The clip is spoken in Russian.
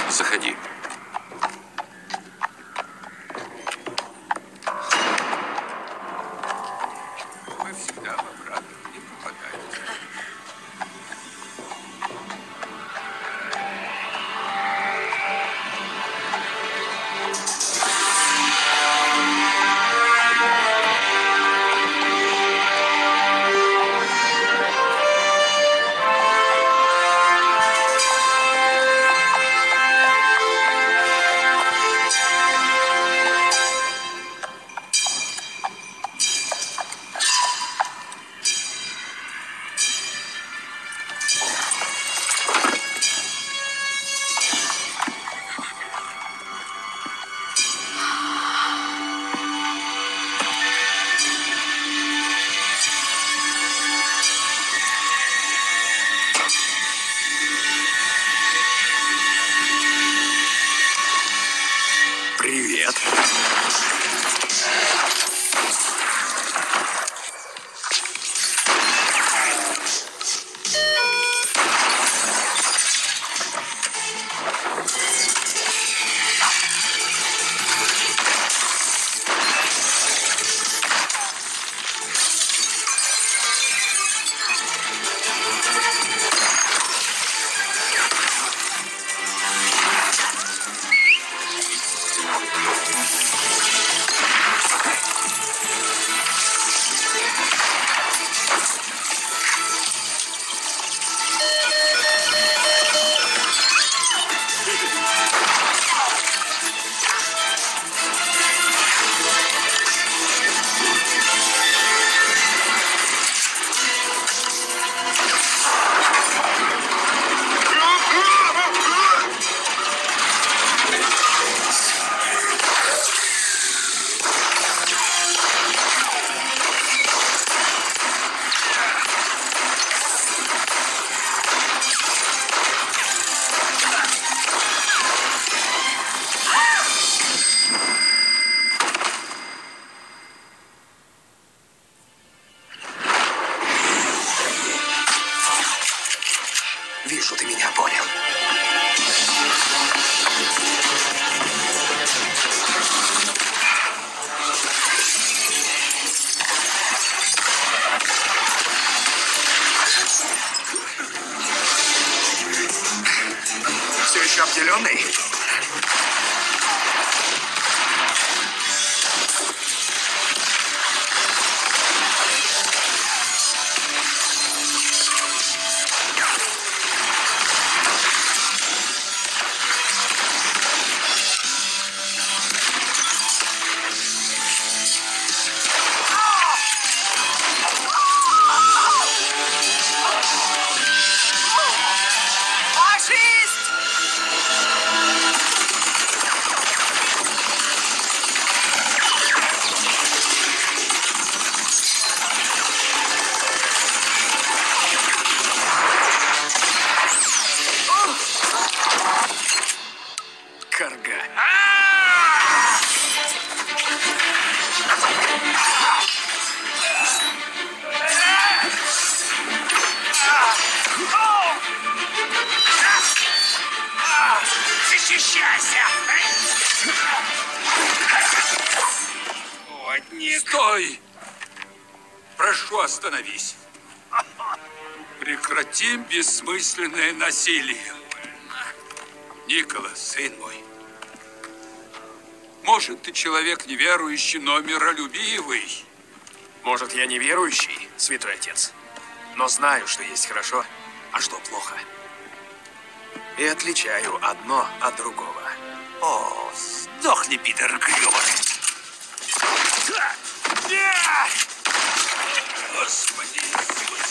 Заходи. Вы всегда в обратном не попадаете. Привет. Вижу, ты меня понял. Все еще обделенный? Карга. Защищайся! Вот не... Стой! Прошу, остановись. Прекратим бессмысленное насилие. Николас, сын мой. Может, ты человек неверующий, но миролюбивый. Может, я неверующий, святой отец, но знаю, что есть хорошо, а что плохо. И отличаю одно от другого. О, сдохни, Питер грёбаный. Господи Иисусе.